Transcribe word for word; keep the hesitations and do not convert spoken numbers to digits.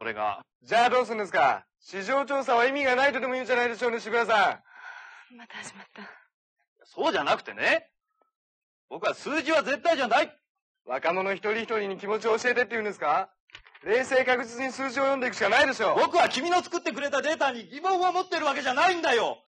それが。 じゃあどうするんですか？市場調査は意味がないとでも言うんじゃないでしょうね、渋谷さん。また始まった。 そうじゃなくてね。僕は数字は絶対じゃない。 若者一人一人に気持ちを教えてって言うんですか？冷静確実に数字を読んでいくしかないでしょう。 僕は君の作ってくれたデータに疑問を持ってるわけじゃないんだよ。